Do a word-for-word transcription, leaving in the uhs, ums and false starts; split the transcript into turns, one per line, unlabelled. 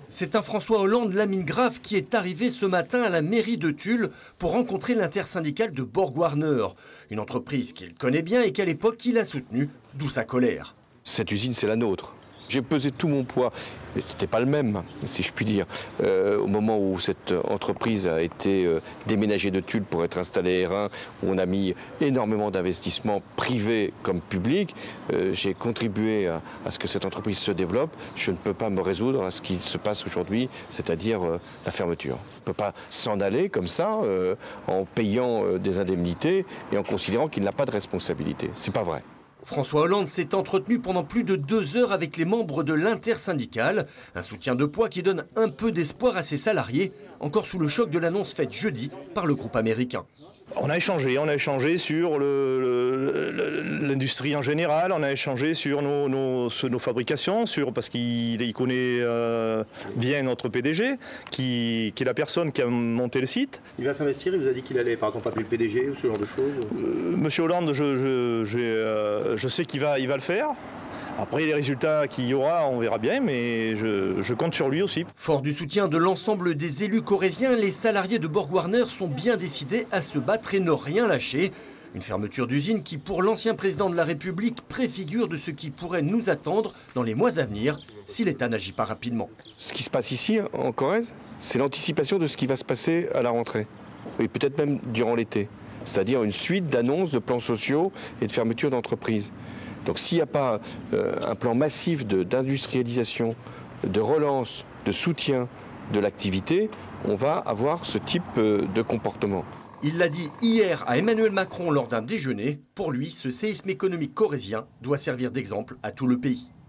C'est un François Hollande la mine grave qui est arrivé ce matin à la mairie de Tulle pour rencontrer l'intersyndicale de Borg-Warner, une entreprise qu'il connaît bien et qu'à l'époque il a soutenue, d'où sa colère.
Cette usine, c'est la nôtre. J'ai pesé tout mon poids, et c'était pas le même, si je puis dire, euh, au moment où cette entreprise a été euh, déménagée de Tulle pour être installée à Hérin, où on a mis énormément d'investissements privés comme publics. Euh, j'ai contribué à, à ce que cette entreprise se développe. Je ne peux pas me résoudre à ce qui se passe aujourd'hui, c'est-à-dire euh, la fermeture. On ne peut pas s'en aller comme ça, euh, en payant euh, des indemnités et en considérant qu'il n'a pas de responsabilité. C'est pas vrai.
François Hollande s'est entretenu pendant plus de deux heures avec les membres de l'intersyndicale. Un soutien de poids qui donne un peu d'espoir à ses salariés, encore sous le choc de l'annonce faite jeudi par le groupe américain.
On a échangé, on a échangé sur l'industrie en général, on a échangé sur nos, nos, sur nos fabrications, sur, parce qu'il il connaît euh, bien notre P D G, qui, qui est la personne qui a monté le site.
Il va s'investir, il vous a dit qu'il allait par exemple appeler le P D G ou ce genre de choses
euh, Monsieur Hollande, je, je, je, euh, je sais qu'il va, il va le faire. Après, les résultats qu'il y aura, on verra bien, mais je, je compte sur lui aussi.
Fort du soutien de l'ensemble des élus corréziens, les salariés de Borg-Warner sont bien décidés à se battre et ne rien lâcher. Une fermeture d'usine qui, pour l'ancien président de la République, préfigure de ce qui pourrait nous attendre dans les mois à venir si l'État n'agit pas rapidement.
Ce qui se passe ici, en Corrèze, c'est l'anticipation de ce qui va se passer à la rentrée, et peut-être même durant l'été. C'est-à-dire une suite d'annonces de plans sociaux et de fermetures d'entreprises. Donc s'il n'y a pas euh, un plan massif d'industrialisation, de, de relance, de soutien de l'activité, on va avoir ce type euh, de comportement.
Il l'a dit hier à Emmanuel Macron lors d'un déjeuner. Pour lui, ce séisme économique corrézien doit servir d'exemple à tout le pays.